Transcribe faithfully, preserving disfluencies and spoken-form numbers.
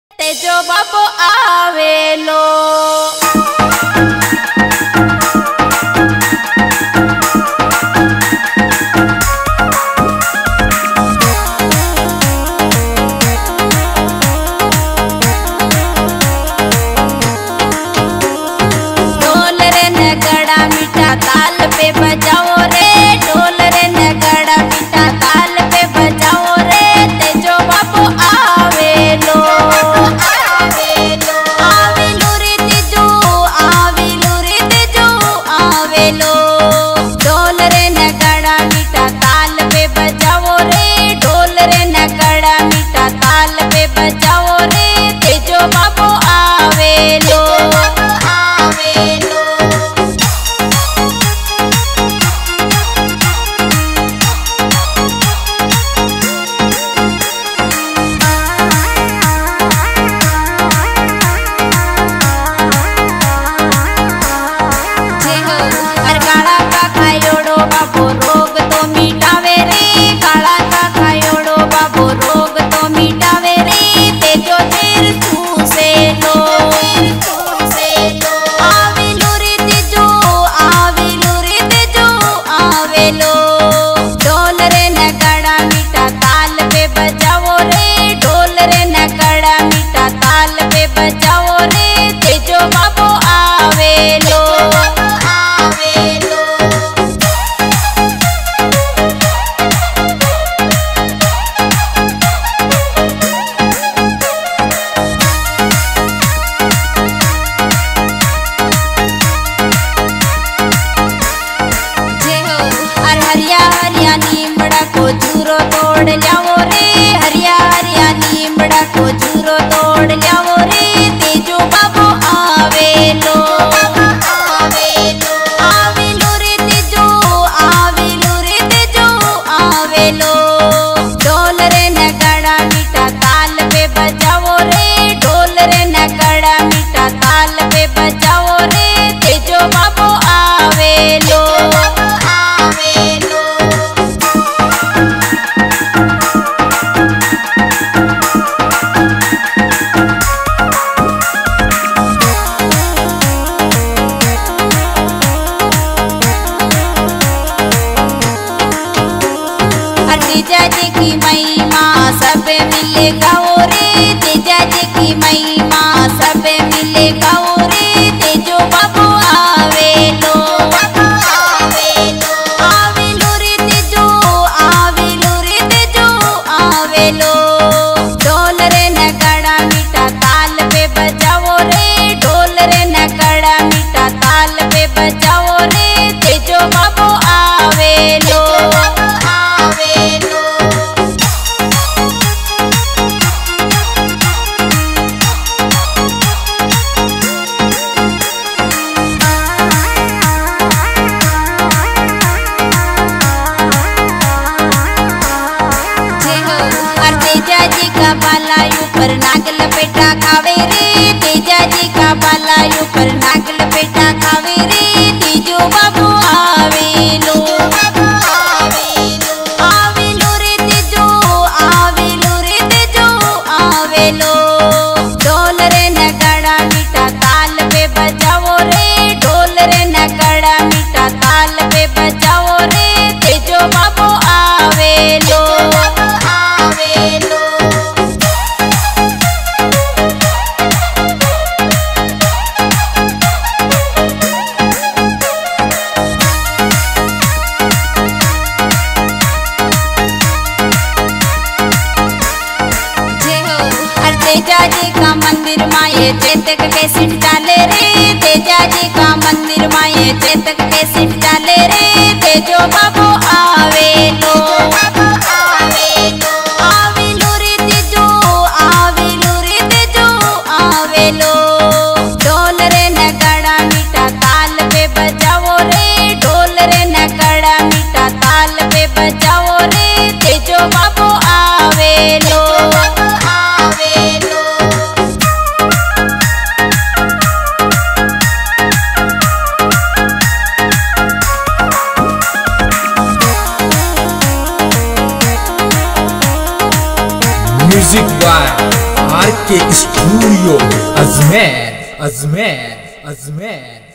तेजो बाबो आवेलो ढोल रे नगड़ा मीठा ताल पे बजाओ रे, ढोल रे नगड़ा मीठा ताल पे बजाओ रे। तेजो बाबो आवेलो आवेलो रे तेजो आवेलो रे तेजो आवेलो। ढोल रे नगड़ा मीठा ताल पे बजाओ रे, ढोल रे नगड़ा मीठा ताल पे बजाओ रे। तेजो बाबो आवेलो आवेलो। अरे काला का खायोड़ो बाबो रोग तो मिटावे रे, काला का खायोड़ो बाबो रोग तो मिटावे रे। तेजो तेर चूसे लो आवेलो रे तेजो आवेलो रे तेजो आवेलो। ढोल रे नगड़ा मीठा ताल पे बजाओ रे, ढोल रे नगड़ा मीठा ताल पे बजाओ रे। तेजो बाबो आवेलो आवेलो। अरे हरिया हरिया नीमड़ा को जूरो तोड़ लाओ रे, हरिया हरिया नीमड़ा को जूरो तोड़ लाओ रे। तेजो बाबो आवेलो आवेलो आवेलो रे तेजो आवेलो रे तेजो आवेलो। ढोल रे नगड़ा मीठा ताल पे बजाओ रे, ढोल रे नगड़ा मीठा ताल पे बजाओ रे। तेजो बाबो आवेलो आवेलो। तेजा जी की महिमा सब मिले गाओ रे, तेजा जी की महिमा सब मिले गाओ रे। तेजो बाबो आवेलो आवेलो आवेलो रे तेजो आवेलो रे तेजो आवेलो। ढोल रे नगड़ा मीठा ताल पे बजाओ रे, ढोल रे नगड़ा मीठा ताल पे बजाओ रे। तेजो बाबो आवेलो आवेलो। अरे तेजा जी का बाला ऊपर नाग लपेटा खावे रे, तेजा जी का बाला ऊपर नाग लपेटा खावे रे। तेजो बाबो आवेलो आवेलो रे तेजो आवेलो रे तेजो आवेलो। ढोल रे नगड़ा मीठा ताल पे बजाओ रे, ढोल रे नगड़ा मीठा ताल पे बजाओ रे। तेजो बाबो आवेलो आवेलो। अरे तेजा जी का मंदिर माये चेतक के सिट डाले रे, तेजा जी का मंदिर माये चेतक के सिट डाले रे। तेजो बाबो आवेलो आवेलो आवेलो रे तेजो आवेलो रे तेजो आवेलो। ढोल रे नगड़ा मीठा ताल पे बजाओ रे, ढोल रे नगड़ा मीठा ताल पे बजाओ रे। तेजो बाबो आवेलो आवेलो। स्टूडियो अजमेर अजमेर अजमेर